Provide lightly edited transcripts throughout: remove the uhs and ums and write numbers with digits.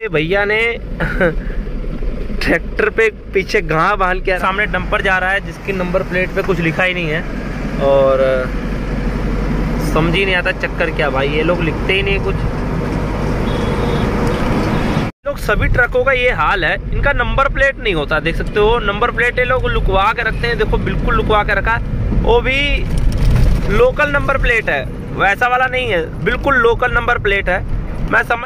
भैया ने ट्रैक्टर पे पीछे घाव बांध के सामने डंपर जा रहा है जिसकी नंबर प्लेट पे कुछ लिखा ही नहीं है और समझ ही नहीं आता चक्कर क्या भाई, ये लोग लिखते ही नहीं कुछ। लोग सभी ट्रकों का ये हाल है, इनका नंबर प्लेट नहीं होता, देख सकते हो नंबर प्लेट ये लोग लुकवा के रखते हैं। देखो बिल्कुल लुकवा के रखा, वो भी लोकल नंबर प्लेट है, वैसा वाला नहीं है, बिल्कुल लोकल नंबर प्लेट है। मैं समझ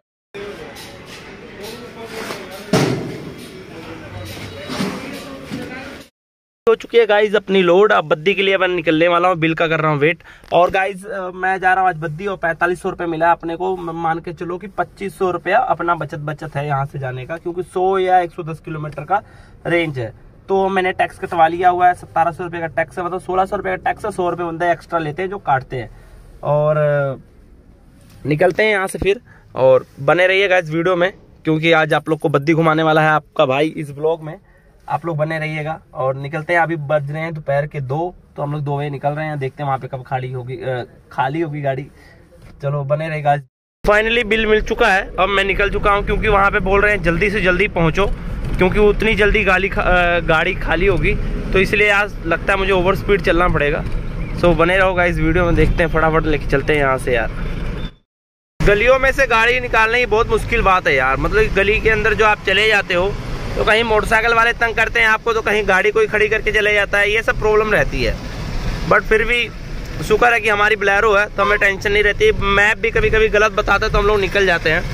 हो चुकी है गाइज अपनी लोड। अब बद्दी के लिए मैं निकलने वाला हूँ, बिल का कर रहा हूँ वेट। और गाइज मैं जा रहा हूँ आज बद्दी और 4500 रुपये मिला अपने को। मान के चलो कि 2500 रुपया अपना बचत है यहाँ से जाने का, क्योंकि 100 या 110 किलोमीटर का रेंज है। तो मैंने टैक्स कटवा लिया हुआ है, 1700 रुपये का टैक्स है, मतलब 1600 रुपये का टैक्स है। 100 रुपये बंदे एक्स्ट्रा लेते हैं जो काटते हैं। और निकलते हैं यहाँ से फिर, और बने रहिएगा इस वीडियो में क्योंकि आज आप लोग को बद्दी घुमाने वाला है आपका भाई इस ब्लॉग में। आप लोग बने रहिएगा और निकलते हैं। अभी बज रहे हैं दोपहर के 2, तो हम लोग 2 बजे निकल रहे हैं। देखते हैं वहाँ पे कब खाली होगी गाड़ी। चलो बने रहेगा। फाइनली बिल मिल चुका है, अब मैं निकल चुका हूँ क्योंकि वहाँ पे बोल रहे हैं जल्दी से जल्दी पहुँचो क्योंकि उतनी जल्दी गाड़ी खाली होगी, तो इसलिए आज लगता है मुझे ओवर स्पीड चलना पड़ेगा। सो बने रहोगा इस वीडियो में, देखते हैं फटाफट लेके चलते हैं यहाँ से। यार गलियों में से गाड़ी निकालना ही बहुत मुश्किल बात है यार, मतलब गली के अंदर जो आप चले जाते हो तो कहीं मोटरसाइकिल वाले तंग करते हैं आपको, तो कहीं गाड़ी कोई खड़ी करके चले जाता है, ये सब प्रॉब्लम रहती है। बट फिर भी शुक्र है कि हमारी बोलेरो है तो हमें टेंशन नहीं रहती। मैप भी कभी कभी गलत बताता है तो हम लोग निकल जाते हैं।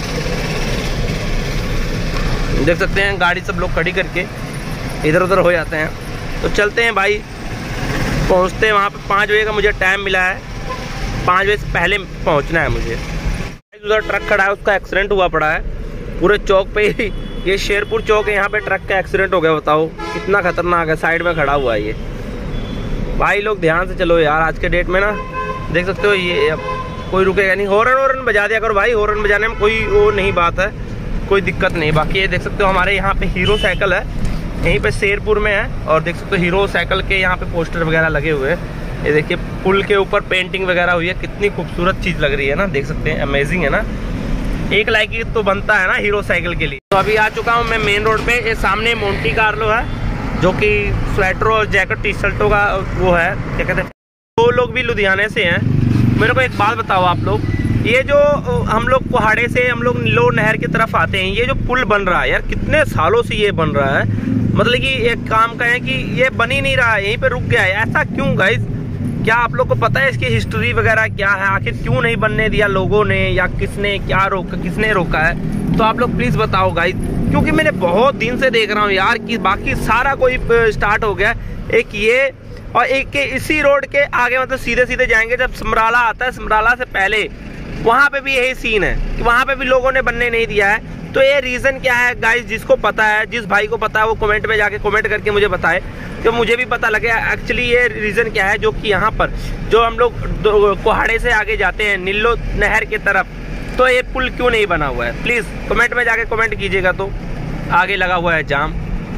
देख सकते हैं गाड़ी सब लोग खड़ी करके इधर उधर हो जाते हैं। तो चलते हैं भाई, पहुँचते हैं वहाँ पर। 5 बजे का मुझे टाइम मिला है, 5 बजे से पहले पहुँचना है मुझे। उधर ट्रक खड़ा है, उसका एक्सीडेंट हुआ पड़ा है पूरे चौक पे ही। ये शेरपुर चौक है, यहाँ पे ट्रक का एक्सीडेंट हो गया। बताओ कितना खतरनाक है, साइड में खड़ा हुआ है ये। भाई लोग ध्यान से चलो यार, आज के डेट में ना देख सकते हो ये अब कोई रुकेगा नहीं। हॉर्न बजा दिया करो भाई, हॉर्न बजाने में कोई वो नहीं बात है, कोई दिक्कत नहीं। बाकी ये देख सकते हो हमारे यहाँ पे हीरो साइकिल है, यहीं पे शेरपुर में है। और देख सकते हो हीरो साइकिल के यहाँ पे पोस्टर वगैरह लगे हुए हैं। ये देखिए पुल के ऊपर पेंटिंग वगैरह हुई है, कितनी खूबसूरत चीज़ लग रही है ना, देख सकते हैं अमेजिंग है ना। एक लाइक तो बनता है ना हीरो साइकिल के लिए। तो अभी आ चुका हूँ मैं मेन रोड पे। ये सामने मोंटी कार्लो है जो कि स्वेटर और जैकेट टी शर्टों का वो है, क्या कहते हैं। वो लोग भी लुधियाने से हैं। मेरे को एक बात बताओ आप लोग, ये जो हम लोग कोहाड़े से हम लोग नीलो नहर की तरफ आते हैं, ये जो पुल बन रहा है यार कितने सालों से ये बन रहा है, मतलब कि एक काम का है कि ये बन ही नहीं रहा है, यहीं पे रुक गया है। ऐसा क्यों गाइज? क्या आप लोग को पता है इसकी हिस्ट्री वगैरह क्या है? आखिर क्यों नहीं बनने दिया लोगों ने, या किसने रोका है? तो आप लोग प्लीज बताओ गाइस, क्योंकि मैंने बहुत दिन से देख रहा हूँ यार कि बाकी सारा कोई स्टार्ट हो गया, एक ये और एक के इसी रोड के आगे, मतलब सीधे सीधे जाएंगे जब समराला आता है, समराला से पहले वहां पे भी यही सीन है कि वहां पे भी लोगों ने बनने नहीं दिया है। तो ये रीजन क्या है गाइस? जिसको पता है, जिस भाई को पता है वो कमेंट में जाके कमेंट करके मुझे बताए, तो मुझे भी पता लगे एक्चुअली ये रीजन क्या है। जो कि यहाँ पर जो हम लोग कोहाड़े से आगे जाते हैं नीलो नहर की तरफ, तो ये पुल क्यों नहीं बना हुआ है? प्लीज कमेंट में जाके कमेंट कीजिएगा। तो आगे लगा हुआ है जाम,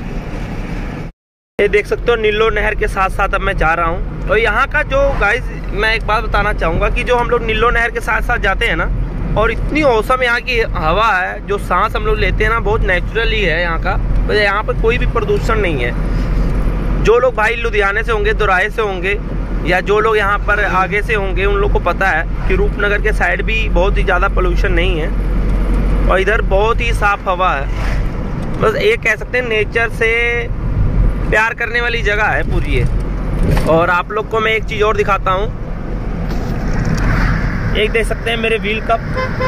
ये देख सकते हो नीलो नहर के साथ साथ अब मैं जा रहा हूँ। तो यहाँ का जो गाइस, मैं एक बात बताना चाहूँगा कि जो हम लोग नीलो नहर के साथ साथ जाते हैं ना, और इतनी औसम यहाँ की हवा है, जो सांस हम लोग लेते हैं ना, बहुत नेचुरली है यहाँ का। तो यहाँ पर कोई भी प्रदूषण नहीं है। जो लोग भाई लुधियाने से होंगे, दोराहे से होंगे, या जो लोग यहाँ पर आगे से होंगे, उन लोग को पता है कि रूपनगर के साइड भी बहुत ही ज़्यादा पोल्यूशन नहीं है और इधर बहुत ही साफ हवा है। बस ये कह सकते हैं नेचर से प्यार करने वाली जगह है पूरी ये। और आप लोग को मैं एक चीज़ और दिखाता हूँ, एक देख सकते हैं मेरे व्हील कप।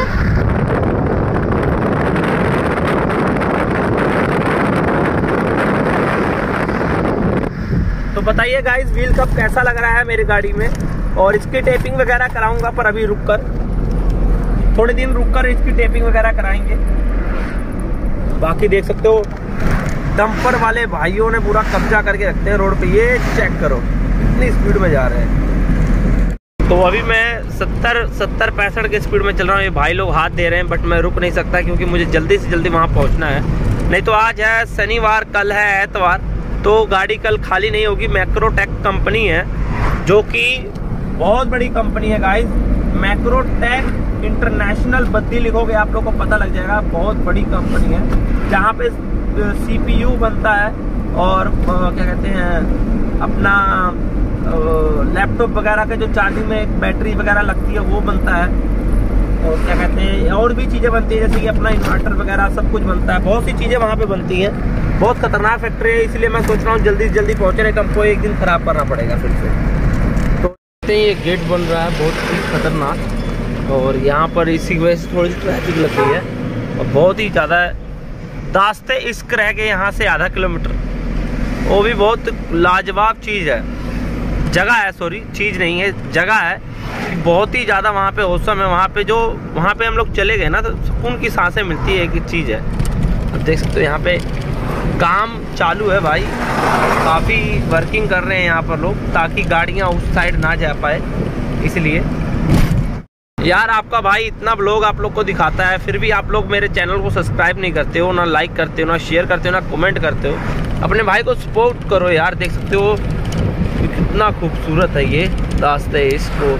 तो बताइए गाइस व्हील कप कैसा लग रहा है मेरी गाड़ी में। और इसकी टेपिंग वगैरह कराऊंगा, पर अभी रुककर, थोड़े दिन रुककर इसकी टेपिंग वगैरह कराएंगे। बाकी देख सकते हो डंपर वाले भाइयों ने पूरा कब्जा करके रखते हैं रोड पे। ये चेक करो कितनी स्पीड में जा रहे हैं। तो अभी मैं 70-65 के स्पीड में चल रहा हूँ। ये भाई लोग हाथ दे रहे हैं, बट मैं रुक नहीं सकता क्योंकि मुझे जल्दी से जल्दी वहाँ पहुँचना है। नहीं तो आज है शनिवार, कल है एतवार, तो गाड़ी कल खाली नहीं होगी। मैक्रोटेक कंपनी है जो कि बहुत बड़ी कंपनी है गाइस। मैक्रोटेक इंटरनेशनल बद्दी लिखोगे आप लोग को पता लग जाएगा। बहुत बड़ी कंपनी है जहाँ पे CPU बनता है और क्या कहते हैं अपना लैपटॉप वगैरह के जो चार्जिंग में एक बैटरी वगैरह लगती है वो बनता है, और क्या कहते हैं और भी चीज़ें बनती है जैसे कि अपना इन्वर्टर वगैरह सब कुछ बनता है। बहुत सी चीज़ें वहाँ पे बनती हैं। बहुत खतरनाक फैक्ट्री है, इसलिए मैं सोच रहा हूँ जल्दी से जल्दी पहुँचने का, हमको एक दिन ख़राब करना पड़ेगा फिर से। तो ये गेट बन रहा है बहुत ही खतरनाक, और यहाँ पर इसी वजह से थोड़ी सी ट्रैफिक लग गई है और बहुत ही ज़्यादा रास्ते इश्क रह गए यहाँ से आधा किलोमीटर। वो भी बहुत लाजवाब चीज़ है, जगह है, सॉरी चीज़ नहीं है जगह है, बहुत ही ज़्यादा वहाँ पे औसम है। वहाँ पे हम लोग चले गए ना तो सुकून की सांसें मिलती है, एक चीज़ है। अब देख सकते हो यहाँ पे काम चालू है भाई, काफ़ी वर्किंग कर रहे हैं यहाँ पर लोग ताकि गाड़ियाँ उस साइड ना जा पाए। इसलिए यार आपका भाई इतना ब्लॉग आप लोग को दिखाता है, फिर भी आप लोग मेरे चैनल को सब्सक्राइब नहीं करते हो, ना लाइक करते हो, ना शेयर करते हो, ना कमेंट करते हो। अपने भाई को सपोर्ट करो यार। देख सकते हो कितना खूबसूरत है ये रास्ते, इसको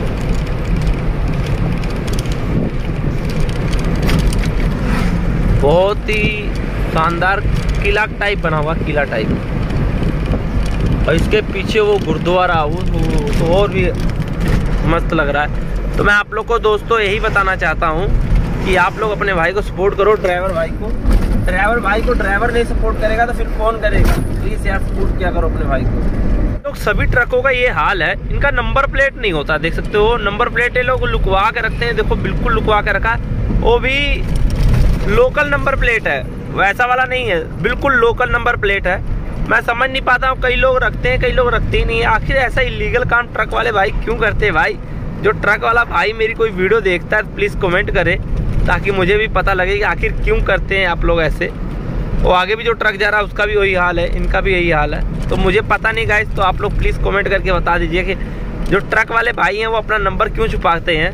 बहुत ही शानदार किला टाइप बना हुआ, किला टाइप, और इसके पीछे वो गुरुद्वारा वो तो और भी मस्त लग रहा है। तो मैं आप लोग को दोस्तों यही बताना चाहता हूँ कि आप लोग अपने भाई को सपोर्ट करो, ड्राइवर भाई को। ड्राइवर नहीं सपोर्ट करेगा तो फिर कौन करेगा? प्लीज़ यार सपोर्ट किया करो अपने भाई को। लोग सभी ट्रकों का ये हाल है, इनका नंबर प्लेट नहीं होता। देख सकते हो नंबर प्लेट ये लोग लुकवा के रखते हैं, देखो बिल्कुल लुकवा के रखा है। वो भी लोकल नंबर प्लेट है, वैसा वाला नहीं है, बिल्कुल लोकल नंबर प्लेट है। मैं समझ नहीं पाता हूँ, कई लोग रखते हैं कई लोग रखते ही नहीं है। आखिर ऐसा इलीगल काम ट्रक वाले भाई क्यों करते हैं? भाई जो ट्रक वाला भाई मेरी कोई वीडियो देखता है प्लीज़ कमेंट करे ताकि मुझे भी पता लगे कि आखिर क्यों करते हैं आप लोग ऐसे। वो आगे भी जो ट्रक जा रहा है उसका भी वही हाल है, इनका भी यही हाल है। तो मुझे पता नहीं गाइस, तो आप लोग प्लीज़ कमेंट करके बता दीजिए कि जो ट्रक वाले भाई हैं वो अपना नंबर क्यों छुपाते हैं।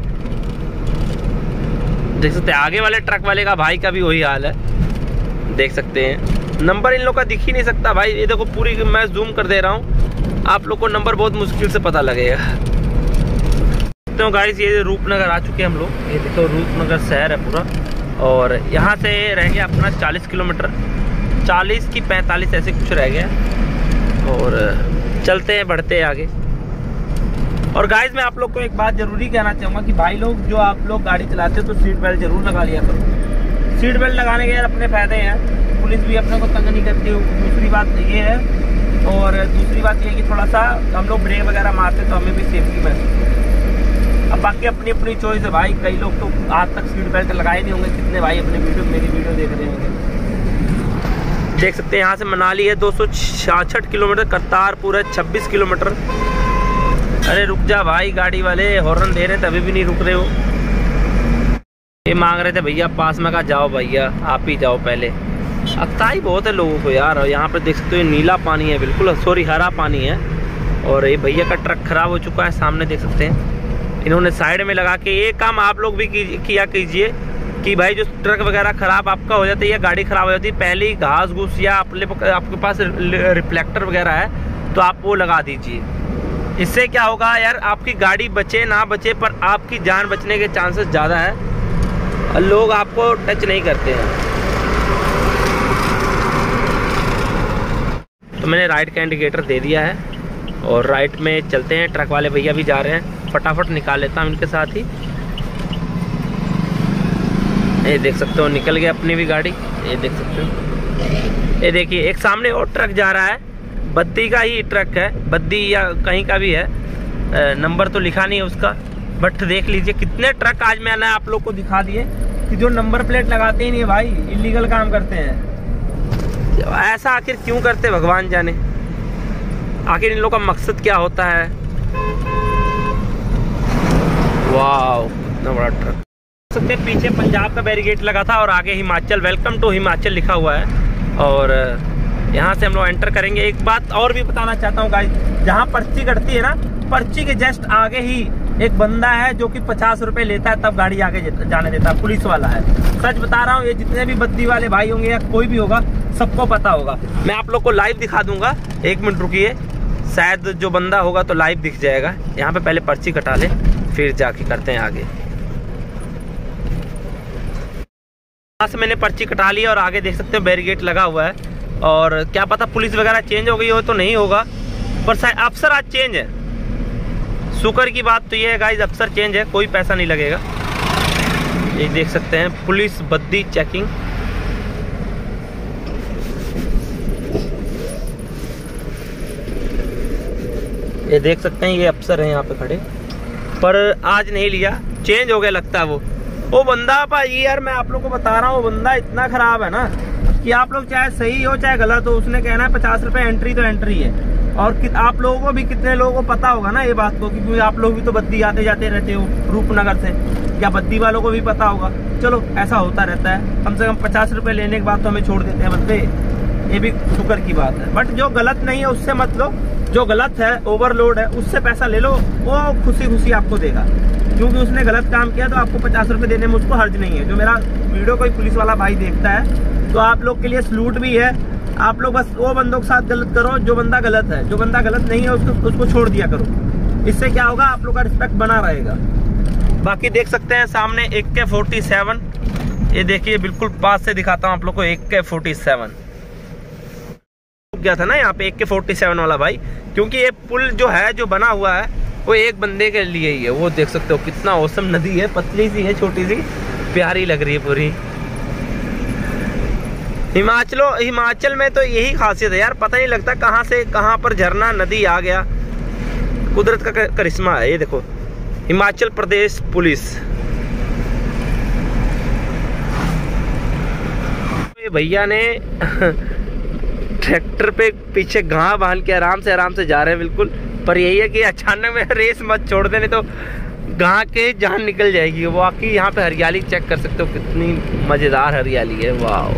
देख सकते हैं आगे वाले ट्रक वाले का भाई का भी वही हाल है, देख सकते हैं नंबर इन लोग का दिख ही नहीं सकता भाई। ये देखो पूरी मैं जूम कर दे रहा हूँ, आप लोग को नंबर बहुत मुश्किल से पता लगेगा। तो गाइस ये रूपनगर आ चुके हैं हम लोग, ये देखो रूपनगर शहर है पूरा, और यहाँ से रह गया अपना 40 किलोमीटर, 40 की 45 ऐसे कुछ रह गया, और चलते हैं बढ़ते हैं आगे। और गाइस मैं आप लोग को एक बात जरूरी कहना चाहूँगा कि भाई लोग जो आप लोग गाड़ी चलाते हो तो सीट बेल्ट जरूर लगा लिया करो। सीट बेल्ट लगाने के यार अपने फ़ायदे हैं, पुलिस भी अपने को तंग नहीं करती। दूसरी बात ये है, और दूसरी बात ये है कि थोड़ा सा हम लोग ब्रेक वगैरह मारते तो हमें भी सेफ्टी महसूस। अब बाकी अपनी अपनी चॉइस है भाई, कई लोग तो आज तक सीट बेल्ट लगाए नहीं होंगे, कितने भाई अपने मेरी वीडियो देख रहे होंगे। देख सकते हैं यहाँ से मनाली है 266 किलोमीटर, करतारपुर है 26 किलोमीटर। अरे रुक जा भाई, गाड़ी वाले हॉर्न दे रहे थे अभी भी नहीं रुक रहे हो। ये मांग रहे थे भैया पास में, कहा जाओ भैया आप ही जाओ पहले। अक्ताई बहुत है लोगों को यार। और यहाँ पर देख सकते हो नीला पानी है, बिल्कुल सॉरी हरा पानी है, और ये भैया का ट्रक खराब हो चुका है सामने देख सकते हैं। इन्होंने साइड में लगा के, ये काम आप लोग भी किया कीजिए कि भाई जो ट्रक वगैरह ख़राब आपका हो जाता है या गाड़ी ख़राब हो जाती है, पहले ही घास घूस या आपके पास रिफ्लेक्टर वगैरह है तो आप वो लगा दीजिए। इससे क्या होगा यार, आपकी गाड़ी बचे ना बचे पर आपकी जान बचने के चांसेस ज़्यादा है, और लोग आपको टच नहीं करते हैं। तो मैंने राइट का इंडिकेटर दे दिया है और राइट में चलते हैं। ट्रक वाले भैया भी जा रहे हैं, फटाफट निकाल लेता हूँ इनके साथ ही। ये देख सकते हो निकल गया अपनी भी गाड़ी, ये देख सकते हो। ये देखिए एक सामने और ट्रक जा रहा है, बद्दी का ही ट्रक है, बद्दी या कहीं का भी है, नंबर तो लिखा नहीं है उसका, बट देख लीजिए कितने ट्रक आज मैंने आप लोग को दिखा दिए कि जो नंबर प्लेट लगाते ही नहीं है भाई, इलीगल काम करते हैं। ऐसा आखिर क्यों करते भगवान जाने, आखिर इन लोग का मकसद क्या होता है। वाह कितना बड़ा ट्रक। सकते पीछे पंजाब का बैरिकेड लगा था और आगे हिमाचल, वेलकम टू हिमाचल लिखा हुआ है, और यहाँ से हम लोग एंटर करेंगे। एक बात और भी बताना चाहता हूँ गाइस, जहाँ पर्ची कटती है ना, पर्ची के जस्ट आगे ही एक बंदा है जो कि 50 रुपए लेता है, तब गाड़ी आगे जाने देता है, पुलिस वाला है। सच बता रहा हूँ, ये जितने भी बद्दी वाले भाई होंगे या कोई भी होगा सबको पता होगा। मैं आप लोग को लाइव दिखा दूंगा, 1 मिनट रुकिए, शायद जो बंदा होगा तो लाइव दिख जाएगा। यहाँ पे पहले पर्ची कटा ले फिर जाके करते हैं आगे। वहाँ से मैंने पर्ची कटा ली और आगे देख सकते हो बैरिकेड लगा हुआ है। और क्या पता पुलिस वगैरह चेंज हो गई हो तो नहीं होगा, पर शायद अफसर आज चेंज है। शुक्र की बात तो ये है गाइस, अफसर चेंज है, कोई पैसा नहीं लगेगा। ये देख सकते हैं पुलिस बद्दी चेकिंग। ये देख सकते हैं ये अफसर हैं यहाँ पे खड़े, पर आज नहीं लिया, चेंज हो गया लगता है। वो बंदा भाई यार मैं आप लोग को बता रहा हूँ, वो बंदा इतना खराब है ना कि आप लोग चाहे सही हो चाहे गलत हो, उसने कहना है 50 रुपए एंट्री तो एंट्री है। और आप लोगों को भी, कितने लोगों को पता होगा ना ये बात को, क्योंकि आप लोग भी तो बद्दी आते जाते रहते हो रूपनगर से, क्या बद्दी वालों को भी पता होगा। चलो ऐसा होता रहता है, कम से कम 50 रुपए लेने के बाद तो हमें छोड़ देते हैं बंदे, ये भी शुक्र की बात है। बट जो गलत नहीं है उससे मत लो, जो गलत है ओवरलोड है उससे पैसा ले लो, वो खुशी खुशी आपको देगा, क्योंकि उसने गलत काम किया तो आपको 50 रुपए देने में उसको हर्ज नहीं है। जो मेरा वीडियो कोई पुलिस वाला भाई देखता है तो आप लोग के लिए सलूट भी है। आप लोग बस वो बंदों के साथ गलत करो जो बंदा गलत है, जो बंदा गलत नहीं है उसको छोड़ दिया करो। इससे क्या होगा, आप लोग का रिस्पेक्ट बना रहेगा। बाकी देख सकते हैं सामने AK-47, ये देखिए बिल्कुल पास से दिखाता हूँ आप लोग को। AK-47 गया था ना यहाँ पे AK-47 वाला भाई, क्योंकि ये पुल जो है जो बना हुआ है वो एक बंदे के लिए ही है। वो देख सकते हो कितना औसम नदी है, पतली सी है, छोटी सी, प्यारी लग रही है पूरी। हिमाचल में तो यही खासियत है यार, पता नहीं लगता कहाँ से कहाँ पर झरना नदी आ गया, कुदरत का करिश्मा है। ये देखो हिमाचल प्रदेश पुलिस, ये भैया ने ट्रैक्टर पे पीछे घाव बांध के आराम से जा रहे हैं बिल्कुल। पर यही है कि अचानक में रेस मत छोड़ देने तो घाव के जान निकल जाएगी। वो आखिर यहाँ पे हरियाली चेक कर सकते हो, कितनी मजेदार हरियाली है, वाह।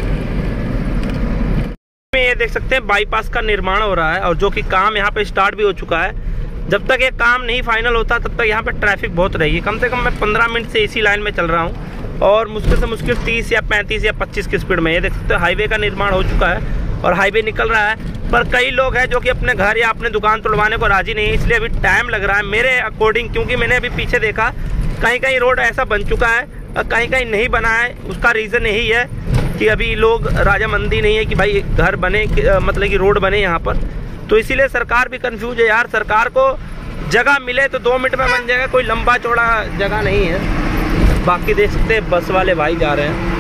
ये देख सकते हैं बाईपास का निर्माण हो रहा है और जो कि काम यहाँ पे स्टार्ट भी हो चुका है। जब तक ये काम नहीं फाइनल होता तब तक यहाँ पे ट्रैफिक बहुत रहेगी। कम से कम मैं 15 मिनट से इसी लाइन में चल रहा हूँ और मुश्किल से मुश्किल 30 या 35 या 25 की स्पीड में। ये देख सकते हो हाईवे का निर्माण हो चुका है और हाईवे निकल रहा है, पर कई लोग हैं जो कि अपने घर या अपने दुकान तोड़वाने को राजी नहीं है, इसलिए अभी टाइम लग रहा है मेरे अकॉर्डिंग। क्योंकि मैंने अभी पीछे देखा कहीं कहीं रोड ऐसा बन चुका है और कहीं कहीं नहीं बना है। उसका रीज़न यही है कि अभी लोग राजामंदी नहीं है कि भाई घर बने, मतलब कि रोड बने यहाँ पर, तो इसीलिए सरकार भी कंफ्यूज है यार। सरकार को जगह मिले तो 2 मिनट में बन जाएगा, कोई लंबा चौड़ा जगह नहीं है। बाकी देख सकते हैं बस वाले भाई जा रहे हैं,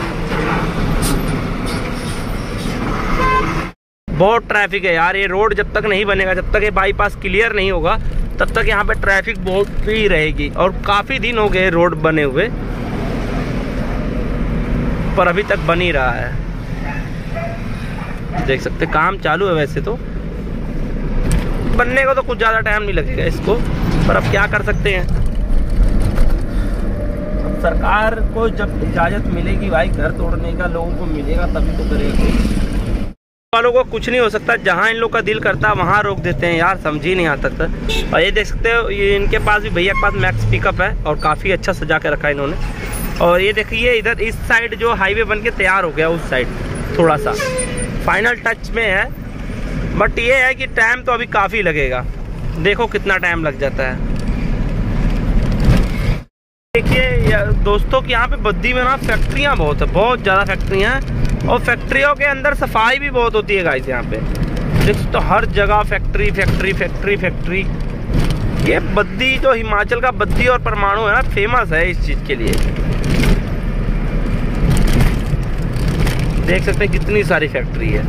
बहुत ट्रैफिक है यार। ये रोड जब तक नहीं बनेगा, जब तक ये बाईपास क्लियर नहीं होगा, तब तक यहाँ पे ट्रैफिक बहुत ही रहेगी। और काफ़ी दिन हो गए रोड बने हुए, पर अभी तक बन ही रहा है। देख सकते काम चालू है, वैसे तो बनने को तो कुछ ज़्यादा टाइम नहीं लगेगा इसको, पर अब क्या कर सकते हैं। अब सरकार को जब इजाज़त मिलेगी भाई घर तोड़ने का, लोगों को मिलेगा तभी तो करेगा। वालों को कुछ नहीं हो सकता, जहाँ इन लोग का दिल करता है वहाँ रोक देते हैं यार, समझ ही नहीं आता था। और ये देख सकते हो ये इनके पास भी, भैया के पास मैक्स पिकअप है और काफ़ी अच्छा सजा के रखा है इन्होंने। और ये देखिए इधर इस साइड जो हाईवे बन के तैयार हो गया, उस साइड थोड़ा सा फाइनल टच में है, बट ये है कि टाइम तो अभी काफ़ी लगेगा। देखो कितना टाइम लग जाता है। देखिए दोस्तों कि यहाँ पे बद्दी में ना फैक्ट्रियाँ बहुत है, बहुत ज़्यादा फैक्ट्रियाँ हैं और फैक्ट्रियों के अंदर सफाई भी बहुत होती है गाइस। यहाँ पे देख तो हर जगह फैक्ट्री फैक्ट्री फैक्ट्री फैक्ट्री। ये बद्दी जो हिमाचल का बद्दी और परमाणु है ना, फेमस है इस चीज़ के लिए। देख सकते हैं कितनी सारी फैक्ट्री है।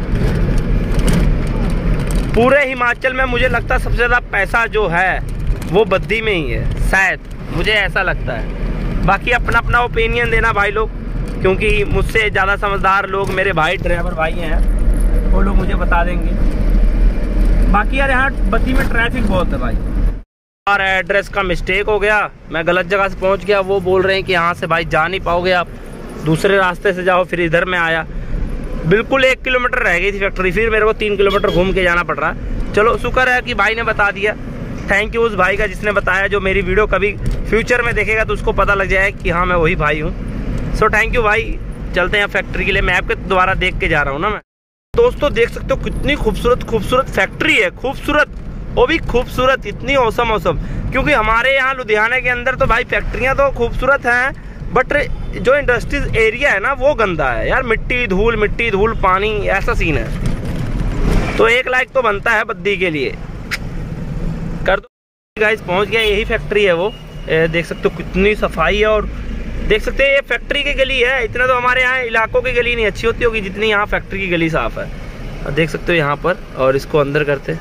पूरे हिमाचल में मुझे लगता है सबसे ज़्यादा पैसा जो है वो बद्दी में ही है, शायद मुझे ऐसा लगता है। बाकी अपना अपना ओपिनियन देना भाई लोग, क्योंकि मुझसे ज़्यादा समझदार लोग मेरे भाई ड्राइवर भाई हैं, वो लोग मुझे बता देंगे। बाकी यार यहाँ बद्दी में ट्रैफिक बहुत है भाई। और एड्रेस का मिस्टेक हो गया, मैं गलत जगह से पहुँच गया। वो बोल रहे हैं कि यहाँ से भाई जा नहीं पाओगे आप, दूसरे रास्ते से जाओ। फिर इधर में आया, बिल्कुल 1 किलोमीटर रह गई थी फैक्ट्री, फिर मेरे को 3 किलोमीटर घूम के जाना पड़ रहा। चलो शुक्र है कि भाई ने बता दिया। थैंक यू उस भाई का जिसने बताया। जो मेरी वीडियो कभी फ्यूचर में देखेगा तो उसको पता लग जाए कि हाँ मैं वही भाई हूँ। सो थैंक यू भाई। चलते हैं फैक्ट्री के लिए, मैं आपके द्वारा देख के जा रहा हूँ ना मैं। दोस्तों देख सकते हो कितनी खूबसूरत फैक्ट्री है, खूबसूरत, वो भी खूबसूरत, इतनी औसम। क्योंकि हमारे यहाँ लुधियाना के अंदर तो भाई फैक्ट्रियाँ तो खूबसूरत हैं, बट जो इंडस्ट्रीज एरिया है ना वो गंदा है यार, मिट्टी धूल पानी, ऐसा सीन है। तो 1 लाख तो बनता है बद्दी के लिए, कर दो गाइस। पहुंच गया, यही फैक्ट्री है वो, देख सकते हो कितनी सफाई है। और देख सकते हैं ये फैक्ट्री की गली है। इतना तो हमारे यहाँ इलाकों की गली नहीं अच्छी होती होगी जितनी यहाँ फैक्ट्री की गली साफ है। देख सकते हो यहाँ पर, और इसको अंदर करते,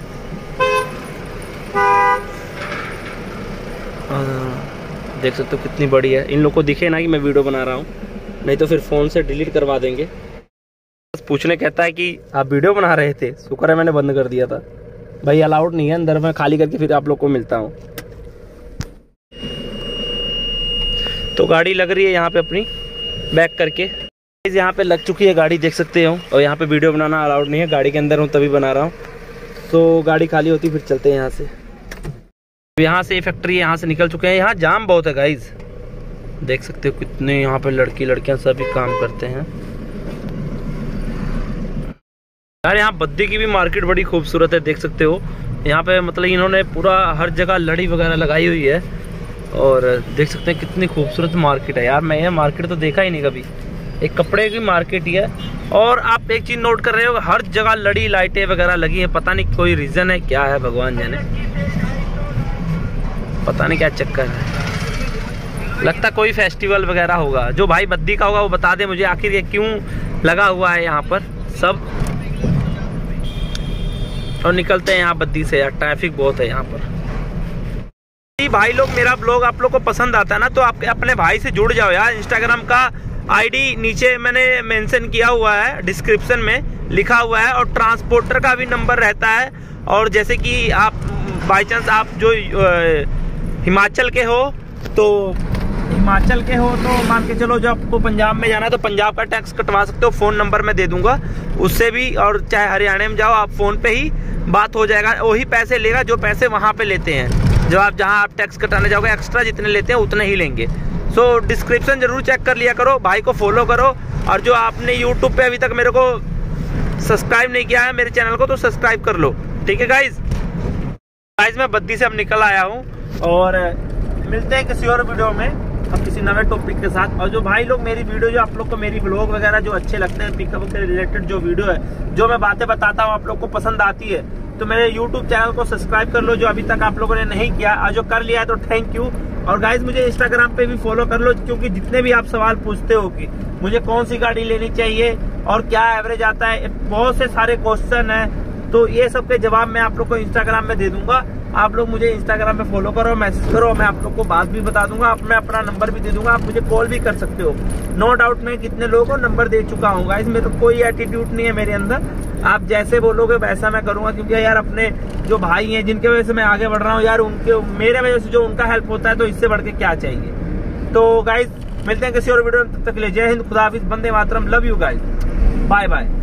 देख सकते हो कितनी बड़ी है। इन लोग को दिखे ना कि मैं वीडियो बना रहा हूँ, नहीं तो फिर फ़ोन से डिलीट करवा देंगे। बस पूछने कहता है कि आप वीडियो बना रहे थे, शुक्र है मैंने बंद कर दिया था भाई, अलाउड नहीं है अंदर। मैं खाली करके फिर आप लोग को मिलता हूँ। तो गाड़ी लग रही है यहाँ पे अपनी बैक करके, यहाँ पे लग चुकी है गाड़ी, देख सकते हो। और यहाँ पे वीडियो बनाना अलाउड नहीं है, गाड़ी के अंदर हूँ तभी बना रहा हूँ। तो गाड़ी खाली होती फिर चलते हैं यहाँ से। यहाँ से फैक्ट्री यहाँ से निकल चुके हैं। यहाँ जाम बहुत है गाइज, देख सकते हो कितने यहाँ पे लड़की लड़कियाँ सभी काम करते हैं यार। यहाँ बद्दी की भी मार्केट बड़ी खूबसूरत है, देख सकते हो। यहाँ पे मतलब इन्होंने पूरा हर जगह लड़ी वगैरह लगाई हुई है, और देख सकते हैं कितनी खूबसूरत मार्केट है यार। मैं ये मार्केट तो देखा ही नहीं कभी, एक कपड़े की मार्केट ही है। और आप एक चीज़ नोट कर रहे हो, हर जगह लड़ी लाइटें वगैरह लगी हैं, पता नहीं कोई रीज़न है क्या है, भगवान जाने, पता नहीं क्या चक्कर है। लगता कोई फेस्टिवल वगैरह होगा, जो भाई बद्दी का होगा वो बता दे मुझे, आखिर ये क्यों लगा हुआ है यहाँ पर सब। और निकलते हैं यहाँ बद्दी से यार, ट्रैफिक बहुत है यहाँ पर। भाई लोग, मेरा ब्लॉग आप लोग को पसंद आता है ना, तो आप अपने भाई से जुड़ जाओ यार। इंस्टाग्राम का आईडी नीचे मैंने मेंशन किया हुआ है, डिस्क्रिप्शन में लिखा हुआ है, और ट्रांसपोर्टर का भी नंबर रहता है। और जैसे कि आप बाई चांस आप जो हिमाचल के हो तो मान के चलो, जो आपको पंजाब में जाना है तो पंजाब का टैक्स कटवा सकते हो, फ़ोन नंबर मैं दे दूंगा उससे भी। और चाहे हरियाणा में जाओ, आप फ़ोन पे ही बात हो जाएगा, वही पैसे लेगा जो पैसे वहाँ पे लेते हैं। जो आप जहाँ आप टैक्स कटाने जाओगे, एक्स्ट्रा जितने लेते हैं उतने ही लेंगे। सो डिस्क्रिप्शन जरूर चेक कर लिया करो, भाई को फॉलो करो। और जो आपने यूट्यूब पे अभी तक मेरे को सब्सक्राइब नहीं किया है मेरे चैनल को, तो सब्सक्राइब कर लो, ठीक है गाइज। मैं बद्दी से अब निकल आया हूँ, और मिलते हैं किसी और वीडियो में हम किसी नए टॉपिक के साथ। और जो भाई लोग मेरी वीडियो, जो आप लोग को मेरी ब्लॉग वगैरह जो अच्छे लगते हैं, पिकअप के रिलेटेड जो वीडियो है, जो मैं बातें बताता हूँ आप लोग को पसंद आती है, तो मेरे YouTube चैनल को सब्सक्राइब कर लो, जो अभी तक आप लोगों ने नहीं किया। और जो कर लिया है तो थैंक यू। और गाइज मुझे Instagram पे भी फॉलो कर लो, क्योंकि जितने भी आप सवाल पूछते हो कि मुझे कौन सी गाड़ी लेनी चाहिए और क्या एवरेज आता है, बहुत से सारे क्वेश्चन है, तो ये सब के जवाब मैं आप लोग को Instagram में दे दूंगा। आप लोग मुझे Instagram पे फॉलो करो, मैसेज करो, मैं आप लोग को बात भी बता दूंगा, मैं अपना नंबर भी दे दूंगा, आप मुझे कॉल भी कर सकते हो। नो डाउट मैं कितने लोगों को नंबर दे चुका हूँ गाइस, मेरे को कोई एटीट्यूड नहीं है मेरे अंदर। आप जैसे बोलोगे वैसा मैं करूंगा, क्योंकि यार अपने जो भाई हैं जिनके वजह से मैं आगे बढ़ रहा हूँ यार, उनके मेरे वजह से जो उनका हेल्प होता है, तो इससे बढ़ के क्या चाहिए। तो गाइस मिलते हैं किसी और वीडियो में, तब तक के लिए जय हिंद, खुदा हाफिज, वंदे मातरम, love you guys, bye bye.